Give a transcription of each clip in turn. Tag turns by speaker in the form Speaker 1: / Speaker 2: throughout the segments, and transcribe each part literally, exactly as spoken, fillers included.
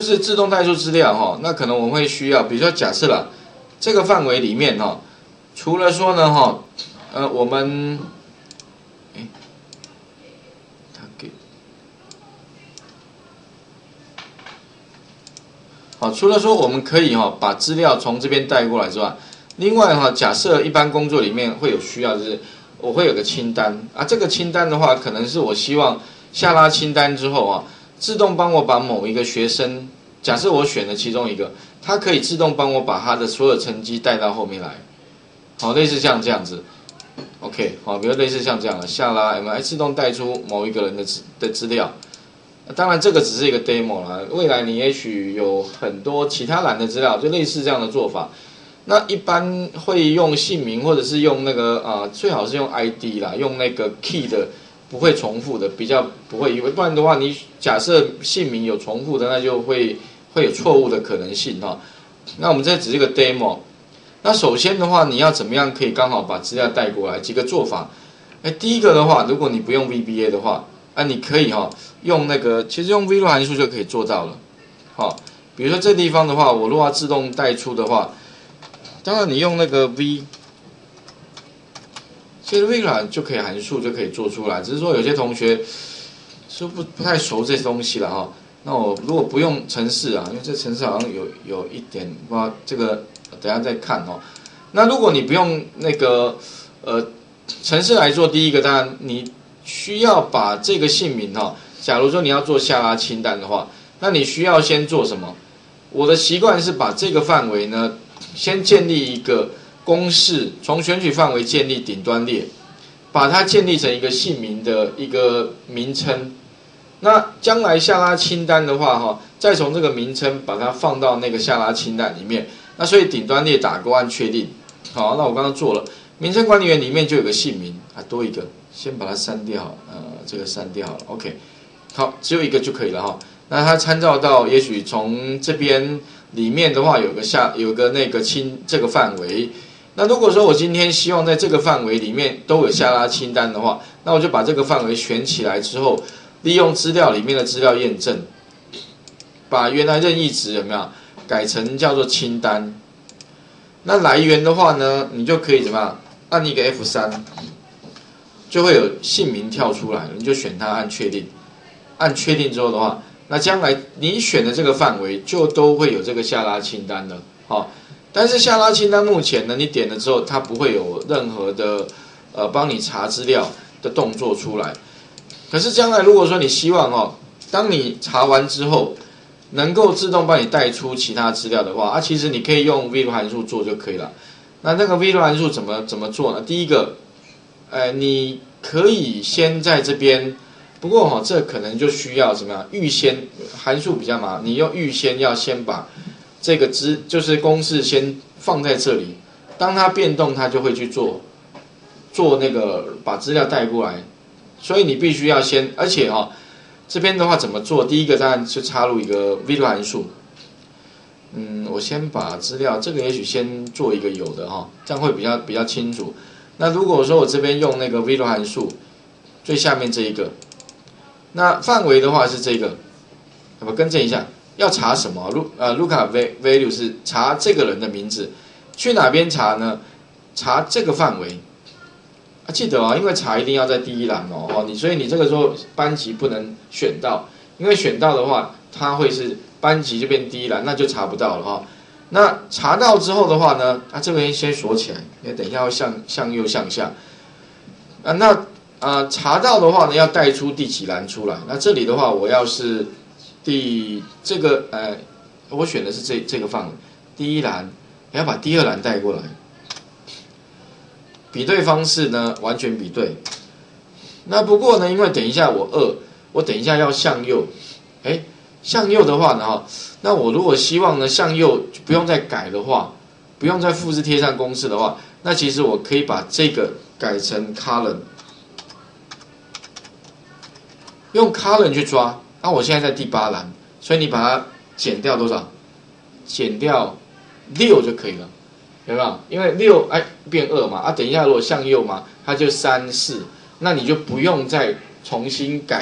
Speaker 1: 就是自动带出资料哈，那可能我们会需要，比如说假设了这个范围里面哈，除了说呢哈，呃，我们，哎，他给，好，除了说我们可以哈把资料从这边带过来之外，另外哈，假设一般工作里面会有需要，就是我会有个清单啊，这个清单的话，可能是我希望下拉清单之后啊。 自动帮我把某一个学生，假设我选了其中一个，它可以自动帮我把他的所有成绩带到后面来，好，类似像这样子 ，OK， 好，比如类似像这样的下拉 M I 自动带出某一个人的资的资料，当然这个只是一个 demo 啦，未来你也许有很多其他栏的资料，就类似这样的做法。那一般会用姓名或者是用那个啊、呃，最好是用 I D 啦，用那个 key 的。 不会重复的，比较不会，因为不然的话，你假设姓名有重复的，那就会会有错误的可能性哈。那我们这只是一个 demo。那首先的话，你要怎么样可以刚好把资料带过来？几个做法。哎，第一个的话，如果你不用 V B A 的话，啊，你可以哈用那个，其实用 VLOOK 函数就可以做到了。好，比如说这地方的话，我如果要自动带出的话，当然你用那个 V。 其实 VLOOK 就可以函数就可以做出来，只是说有些同学是不不太熟这些东西了哈。那我如果不用程式啊，因为这程式好像有有一点，不知道这个等一下再看哦。那如果你不用那个呃程式来做，第一个当然你需要把这个姓名哈，假如说你要做下拉清单的话，那你需要先做什么？我的习惯是把这个范围呢，先建立一个。 公式从选取范围建立顶端列，把它建立成一个姓名的一个名称。那将来下拉清单的话，哈，再从这个名称把它放到那个下拉清单里面。那所以顶端列打勾按确定。好，那我刚刚做了，名称管理员里面就有个姓名啊，多一个，先把它删掉，呃，这个删掉了 ，OK。好，只有一个就可以了哈。那它参照到，也许从这边里面的话，有个下有个那个清这个范围。 那如果说我今天希望在这个范围里面都有下拉清单的话，那我就把这个范围选起来之后，利用资料里面的资料验证，把原来任意值有没有改成叫做清单。那来源的话呢，你就可以怎么样按一个 F 三， 就会有姓名跳出来，你就选它按确定。按确定之后的话，那将来你选的这个范围就都会有这个下拉清单的，好。 但是下拉清单目前呢，你点了之后，它不会有任何的呃帮你查资料的动作出来。可是将来如果说你希望哦，当你查完之后，能够自动帮你带出其他资料的话，啊，其实你可以用 VLOOK 函数做就可以了。那那个 VLOOK 函数怎么怎么做呢？第一个，呃，你可以先在这边，不过哈、哦，这可能就需要怎么样？预先函数比较麻烦，你用预先要先把。 这个值就是公式先放在这里，当它变动，它就会去做做那个把资料带过来，所以你必须要先，而且哈、哦，这边的话怎么做？第一个当然是插入一个 VLOOK 函数，嗯，我先把资料这个也许先做一个有的哈、哦，这样会比较比较清楚。那如果说我这边用那个 VLOOK 函数，最下面这一个，那范围的话是这个，我们更正一下。 要查什么？路呃 ，lookup value 是查这个人的名字，去哪边查呢？查这个范围。啊，记得啊、哦，因为查一定要在第一栏哦，哦，你所以你这个时候班级不能选到，因为选到的话，它会是班级就变第一栏，那就查不到了哈、哦。那查到之后的话呢，啊，这边先锁起来，因为等一下要向向右向下。啊，那啊、呃、查到的话呢，要带出第几栏出来？那这里的话，我要是。 第这个呃，我选的是这这个范围，第一栏，你要把第二栏带过来。比对方式呢，完全比对。那不过呢，因为等一下我二，我等一下要向右，哎，向右的话呢哈，那我如果希望呢向右不用再改的话，不用再复制贴上公式的话，那其实我可以把这个改成 column， 用 column 去抓。 那、啊、我现在在第八栏，所以你把它减掉多少？减掉六就可以了，有没有？因为六哎变二嘛，啊，等一下如果向右嘛，它就三四，那你就不用再重新改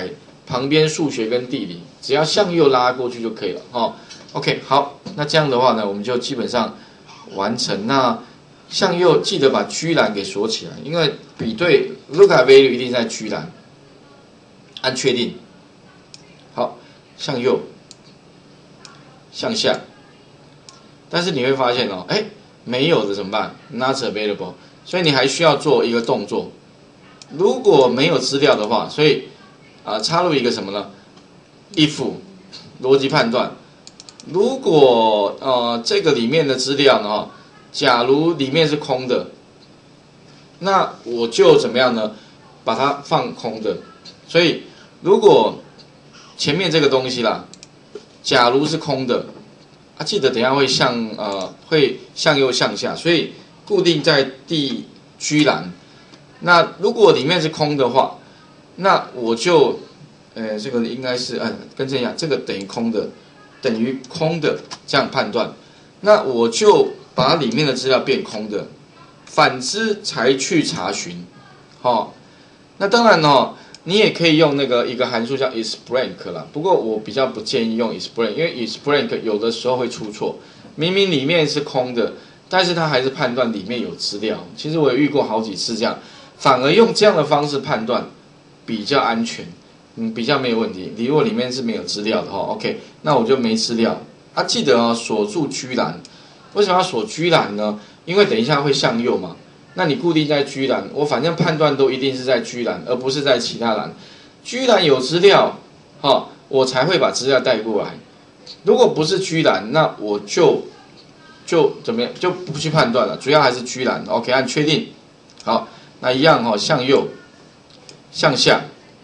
Speaker 1: 旁边数学跟地理，只要向右拉过去就可以了哦。OK， 好，那这样的话呢，我们就基本上完成。那向右记得把居栏给锁起来，因为比对 lookup value 一定在居栏，按确定。好，向右，向下。但是你会发现哦，哎，没有的怎么办 ？Not available。所以你还需要做一个动作。如果没有资料的话，所以啊、呃、插入一个什么呢 ？if 逻辑判断。如果呃这个里面的资料呢，假如里面是空的，那我就怎么样呢？把它放空的。所以如果前面这个东西啦，假如是空的，啊，记得等一下会向呃会向右向下，所以固定在第居栏。那如果里面是空的话，那我就，呃，这个应该是嗯，跟这样，这个等于空的，等于空的，这样判断。那我就把里面的资料变空的，反之才去查询，好、哦。那当然哦，你也可以用那个一个函数叫 isBlank 啦，不过我比较不建议用 isBlank， 因为 isBlank 有的时候会出错，明明里面是空的，但是它还是判断里面有资料。其实我有遇过好几次这样。反而用这样的方式判断比较安全，嗯，比较没有问题。你如果里面是没有资料的话 ，OK， 那我就没资料。啊，记得哦，锁住居栏。为什么要锁居栏呢？因为等一下会向右嘛。那你固定在居栏，我反正判断都一定是在居栏，而不是在其他栏。居栏有资料，哈、哦，我才会把资料带过来。如果不是居栏，那我就就怎么样，就不去判断了。主要还是居栏 ，OK， 按确定，好。那一样哈、哦，向右、向下。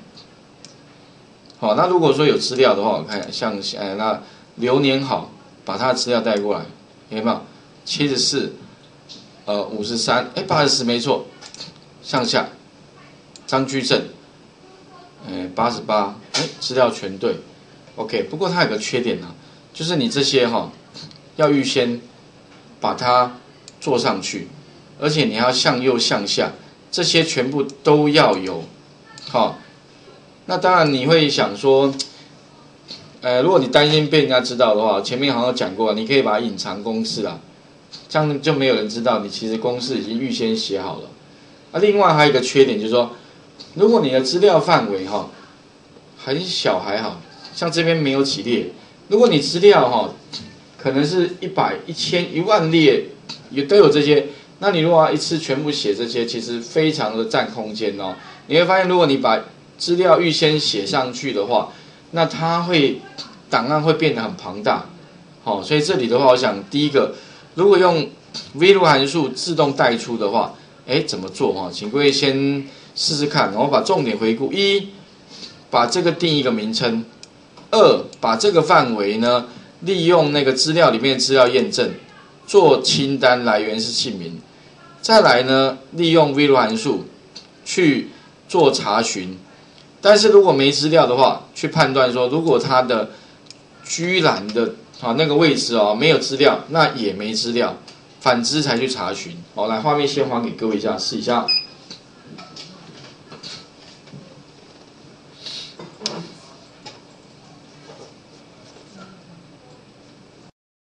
Speaker 1: 好，那如果说有资料的话，我看向下，哎，那流年好，把它的资料带过来，有没有？七十四，呃，五十三，哎，八十四没错，向下。张居正，哎，八十八，哎，资料全对 ，OK。不过它有个缺点呢、啊，就是你这些哈、哦，要预先把它做上去，而且你要向右、向下。这些全部都要有，好、哦，那当然你会想说，呃，如果你担心被人家知道的话，前面好像讲过，你可以把它隐藏公式啊，这样就没有人知道你其实公式已经预先写好了。啊，另外还有一个缺点就是说，如果你的资料范围哈、哦、很小还好，像这边没有几列，如果你资料哈、哦、可能是一百、一千、一万列，也都有这些。那你如果要一次全部写这些，其实非常的占空间哦。你会发现，如果你把资料预先写上去的话，那它会档案会变得很庞大。好、哦，所以这里的话，我想第一个，如果用 value 函数自动带出的话，哎，怎么做哈？请各位先试试看。然后把重点回顾：一，把这个定一个名称；二，把这个范围呢，利用那个资料里面的资料验证。做清单来源是姓名，再来呢，利用 value 函数去做查询，但是如果没资料的话，去判断说，如果它的居栏的啊那个位置哦没有资料，那也没资料，反之才去查询。好，来画面先还给各位一下，试一下。